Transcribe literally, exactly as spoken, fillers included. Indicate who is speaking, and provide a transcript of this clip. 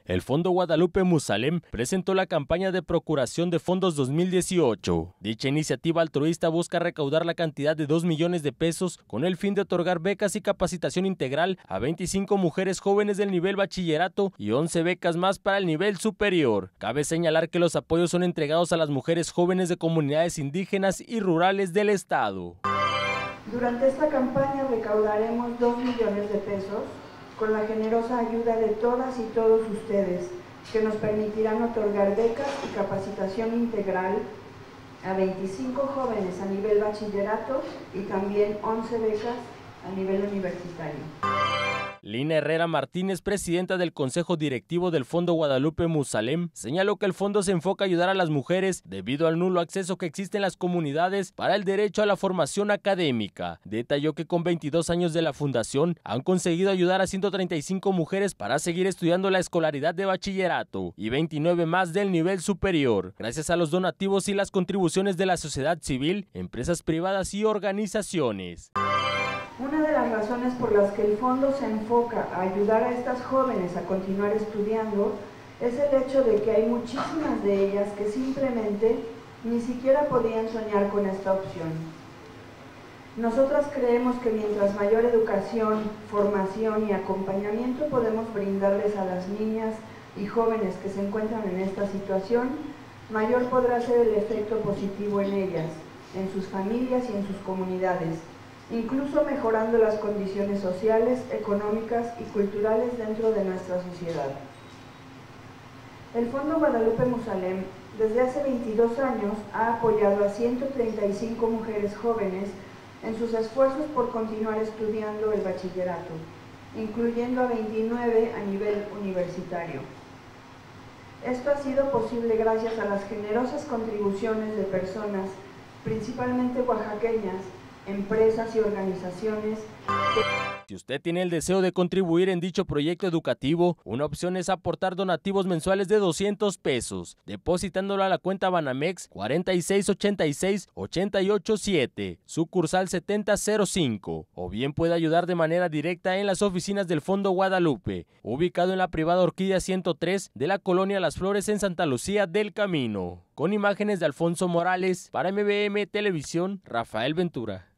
Speaker 1: El Fondo Guadalupe Musalem presentó la campaña de procuración de fondos dos mil dieciocho. Dicha iniciativa altruista busca recaudar la cantidad de dos millones de pesos con el fin de otorgar becas y capacitación integral a veinticinco mujeres jóvenes del nivel bachillerato y once becas más para el nivel superior. Cabe señalar que los apoyos son entregados a las mujeres jóvenes de comunidades indígenas y rurales del estado.
Speaker 2: Durante esta campaña recaudaremos dos millones de pesos con la generosa ayuda de todas y todos ustedes, que nos permitirán otorgar becas y capacitación integral a veinticinco jóvenes a nivel bachillerato y también once becas a nivel universitario.
Speaker 1: Lina Herrera Martínez, presidenta del Consejo Directivo del Fondo Guadalupe Musalem, señaló que el fondo se enfoca a ayudar a las mujeres debido al nulo acceso que existe en las comunidades para el derecho a la formación académica. Detalló que con veintidós años de la fundación han conseguido ayudar a ciento treinta y cinco mujeres para seguir estudiando la escolaridad de bachillerato y veintinueve más del nivel superior, gracias a los donativos y las contribuciones de la sociedad civil, empresas privadas y organizaciones.
Speaker 2: Una de las razones por las que el fondo se enfoca a ayudar a estas jóvenes a continuar estudiando es el hecho de que hay muchísimas de ellas que simplemente ni siquiera podían soñar con esta opción. Nosotras creemos que mientras mayor educación, formación y acompañamiento podemos brindarles a las niñas y jóvenes que se encuentran en esta situación, mayor podrá ser el efecto positivo en ellas, en sus familias y en sus comunidades, incluso mejorando las condiciones sociales, económicas y culturales dentro de nuestra sociedad. El Fondo Guadalupe Musalem desde hace veintidós años ha apoyado a ciento treinta y cinco mujeres jóvenes en sus esfuerzos por continuar estudiando el bachillerato, incluyendo a veintinueve a nivel universitario. Esto ha sido posible gracias a las generosas contribuciones de personas, principalmente oaxaqueñas, empresas y organizaciones.
Speaker 1: Si usted tiene el deseo de contribuir en dicho proyecto educativo, una opción es aportar donativos mensuales de doscientos pesos, depositándolo a la cuenta Banamex cuarenta y seis ochenta y seis ochenta y ocho siete, sucursal setenta cero cinco, o bien puede ayudar de manera directa en las oficinas del Fondo Guadalupe, ubicado en la privada Orquídea ciento tres de la colonia Las Flores en Santa Lucía del Camino. Con imágenes de Alfonso Morales, para M B M Televisión, Rafael Ventura.